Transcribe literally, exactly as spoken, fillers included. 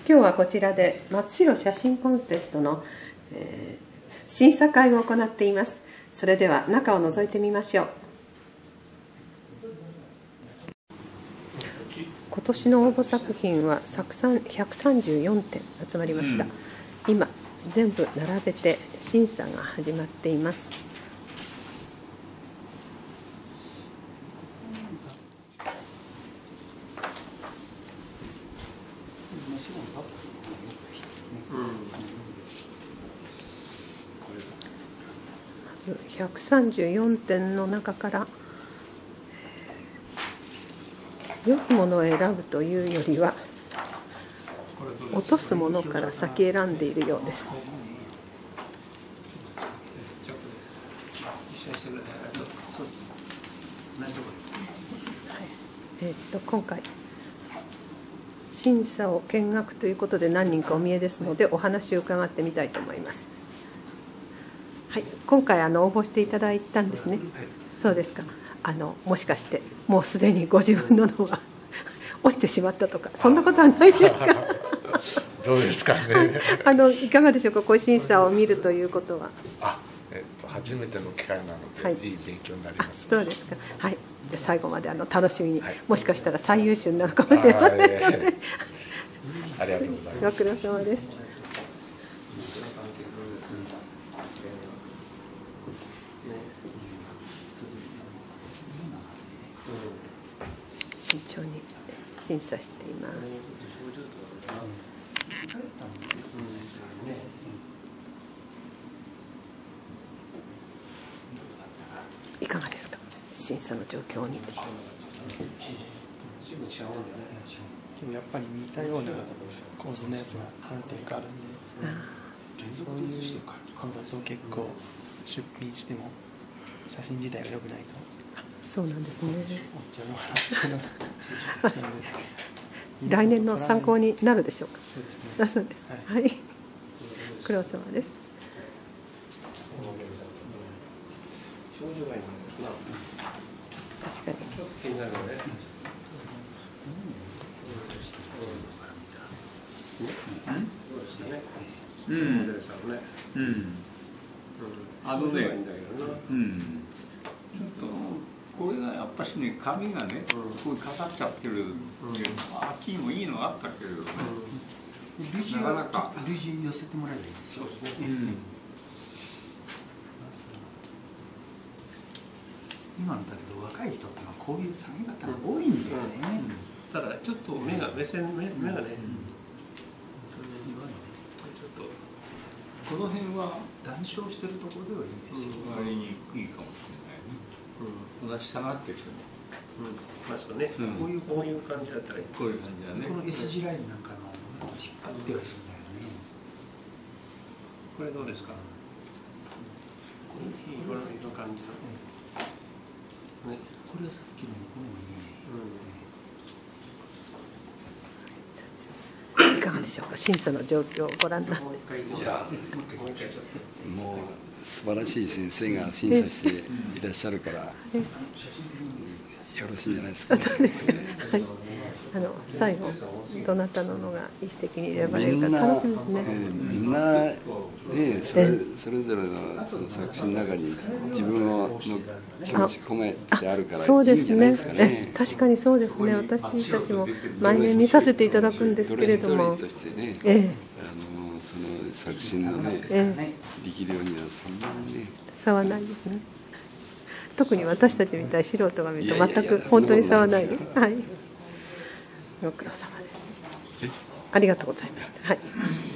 今日はこちらで松代写真コンテストの、えー、審査会を行っています。それでは中を覗いてみましょう。今年の応募作品はひゃくさんじゅうよんてん集まりました、うん、今全部並べて審査が始まっています。ひゃくさんじゅうよんてんの中から良いものを選ぶというよりは落とすものから先選んでいるようです。えー、っと今回審査を見学ということで何人かお見えですのでお話を伺ってみたいと思います。はい、今回あの応募していただいたんですね。そうですか。あのもしかしてもうすでにご自分ののが落ちてしまったとかそんなことはないですか？ どうですかね。 あのいかがでしょうか。こういう審査を見るということは。 あ、えっと初めての機会なので、はい、いい勉強になります。 そうですか。はい。じゃあ最後まであの楽しみに、はい、もしかしたら最優秀になるかもしれませんので。 ありがとうございます。 ご苦労様です。慎重に審査しています。いかがですか、審査の状況を見て。 やっぱり似たような構図のやつが何点かあるんで、そういうのだと結構出品しても写真自体が良くないと。 そうなんですね。 な来年の参考になるでしょうか。 そうですね。 あ、そうです。はい。はい、苦労様です。確かに。 うん。うん。あのね、うん。ちょっとこれがやっぱしね、紙がね、こうかかっちゃってるっていうのは、秋もいいのがあったけれどね。なかなか類似寄せてもらえばいいですよ。今のだけど若い人ってのはこういう下げ方が多いんだよね。 ただちょっと目が目線目目がね。 この辺は談笑してるところではいいですよ。 割にいいかもしれないね。同じ下がってきても。 まあそうね。こういうこういう感じだったらいい。 こういう感じだね。 この S 字ラインなんかの引っ張ってはいるんだよね。 これどうですか。 これさこの感じの。 ね。これはさっきのこのもいいね。 いかがでしょうか。審査の状況をご覧になって。 いや、もう素晴らしい先生が審査していらっしゃるからよろしいんじゃないですか、ね。 そうですか。はい。あの最後どなたののが一石に選ばれるか楽しみですね。 みんなね、それそれぞれのその作品の中に自分の気持ち込めてあるからいいんじゃないですかね。 確かにそうですね。私たちも毎年見させていただくんですけれども、 としてね、あのその作品のね、力量にはそんなにね差はないですね。特に私たちみたい素人が見ると全く本当に差はないです。はい。ご苦労様です。ありがとうございました。はい。